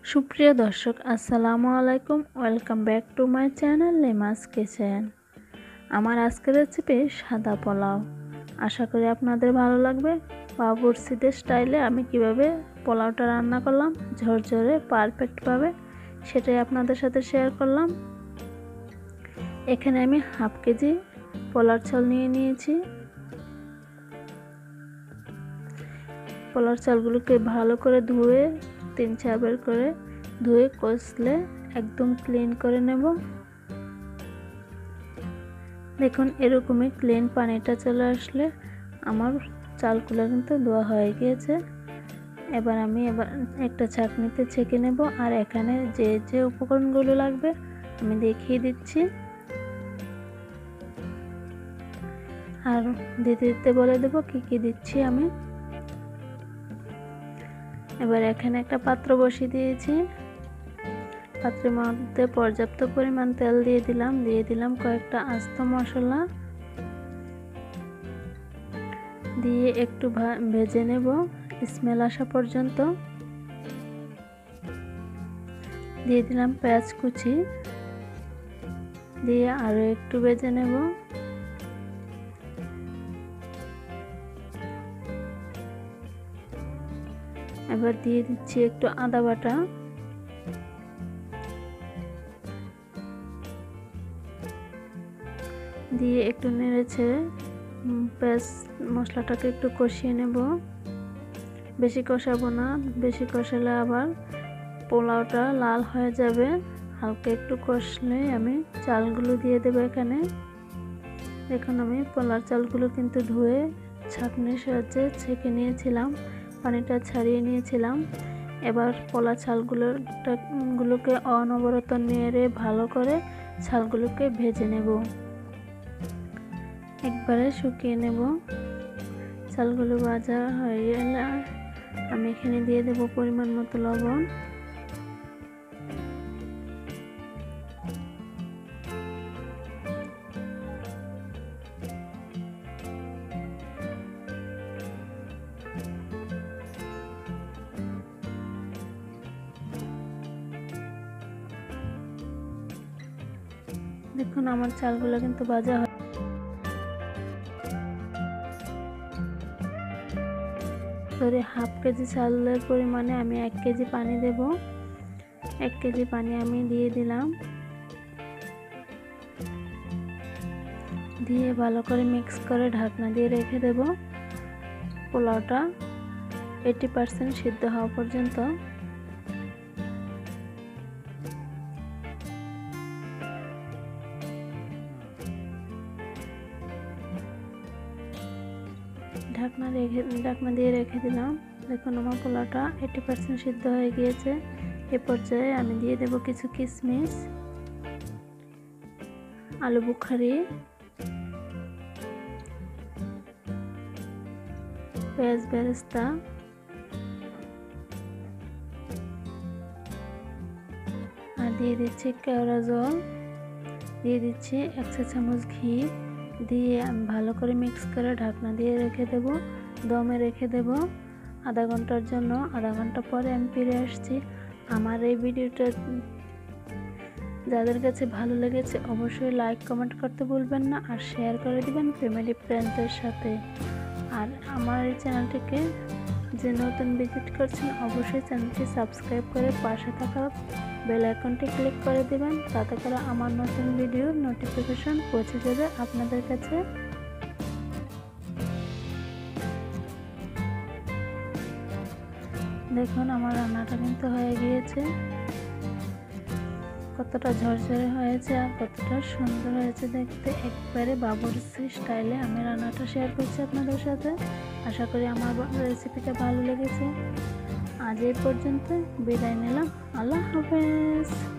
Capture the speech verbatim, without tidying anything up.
সুপ্রিয় দর্শক আসসালামু আলাইকুম, welcome back to my channel Lima's kitchen. আমার আজকের রেসিপি সাদা পোলাও। আশা করি আপনাদের ভালো লাগবে। বাবুর্চিদের স্টাইলে আমি কিভাবে পোলাওটা রান্না করলাম ঝরঝরে পারফেক্টভাবে, সেটাই আপনাদের সাথে শেয়ার করলাম। এখানে আমি হাফ কেজি পোলার চাল নিয়ে নিয়েছি। পোলার চালগুলোকে ভালো করে ধুয়ে তিন চারবার করে ধুয়ে কষলে একদম ক্লিন করে নেব। দেখুন এরকমই ক্লিন পানিটা চলে আসলে আমার চালগুলো কিন্তু ধোয়া হয়ে গিয়েছে। এবার আমি এবার একটা ছাঁকনিতে ছেঁকে নেব। আর এখানে যে যে উপকরণগুলো লাগবে আমি দেখিয়ে দিচ্ছি, আর দিতে দিতে বলে দেবো কি কি দিচ্ছি আমি। এবার এখানে একটা পাত্র বসিয়ে দিয়েছি। পাত্রের মধ্যে পর্যাপ্ত পরিমাণ তেল দিয়ে দিলাম দিয়ে দিলাম কয়েকটা আস্ত মশলা দিয়ে একটু ভেজে নেব স্মেল আসা পর্যন্ত। দিয়ে দিলাম পেঁয়াজ কুচি দিয়ে আরো একটু ভেজে নেব। এবার দিয়ে দিচ্ছি একটু আদা বাটা, দিয়ে একটু নেড়েছে পেঁয়াজ মশলাটাকে একটু কষিয়ে নেব। বেশি কষাবো না, বেশি কষালে আবার পোলাওটা লাল হয়ে যাবে। হালকা একটু কষলে আমি চালগুলো দিয়ে দেবো এখানে। দেখুন আমি পোলার চালগুলো কিন্তু ধুয়ে ছাঁকনির সাহায্যে ছেঁকে নিয়েছিলাম, পানিটা ছাড়িয়ে নিয়েছিলাম। এবার পোলা চালগুলোর গুলোকে অনবরত নেড়ে ভালো করে চালগুলোকে ভেজে নেব, একবারে শুকিয়ে নেব। চালগুলো ভাজা হয়ে গেলে আমি এখানে দিয়ে দেব পরিমাণ মতো লবণ। দেখুন আমার চালগুলো কিন্তু ভাজা হয়। ধরে হাফ কেজি চালের পরিমাণে আমি এক কেজি পানি দেব। এক কেজি পানি আমি দিয়ে দিলাম, দিয়ে ভালো করে মিক্স করে ঢাকনা দিয়ে রেখে দেব পোলাওটা এইটি পার্সেন্ট সিদ্ধ হওয়া পর্যন্ত। ঢাকনা রেখে ঢাকনা দিয়ে রেখে দিলাম। দেখুন আমার পোলাওটা এইটি পার্সেন্ট সিদ্ধ হয়ে গিয়েছে। এ পর্যায়ে আমি দিয়ে দেব কিছু কিশমিশ, আলু বুখারি, পেঁয়াজ বেরেস্তা, আর দিয়ে দিচ্ছি কেওড়া জল, দিয়ে দিচ্ছি এক চা চামচ ঘি, দিয়ে আমি ভালো করে মিক্স করে ঢাকনা দিয়ে রেখে দেব, দমে রেখে দেব আধা ঘন্টার জন্য। আধা ঘন্টা পরে আমি ফিরে আসছি। আমার এই ভিডিওটা যাদের কাছে ভালো লেগেছে অবশ্যই লাইক কমেন্ট করতে ভুলবেন না, আর শেয়ার করে দিবেন ফ্যামিলি ফ্রেন্ডসদের সাথে। আর আমার এই চ্যানেলটিকে যে নতুন ভিজিট করছেন অবশ্যই চ্যানেলটি সাবস্ক্রাইব করে পাশে থাকা বেল আইকনটি ক্লিক করে দিবেন, তাতে করে আমার নতুন ভিডিওর নোটিফিকেশন পৌঁছে যাবে আপনাদের কাছে। দেখুন আমার রান্নাটা কিন্তু হয়ে গিয়েছে, কতটা ঝরঝরে হয়েছে আর কতটা সুন্দর হয়েছে দেখতে। একবারে বাবুর্চি স্টাইলে আমি রান্নাটা শেয়ার করছি আপনাদের সাথে। আশা করি আমার রেসিপিটা ভালো লেগেছে। আজ এই পর্যন্ত বিদায় নিলাম, আল্লাহ হাফেজ।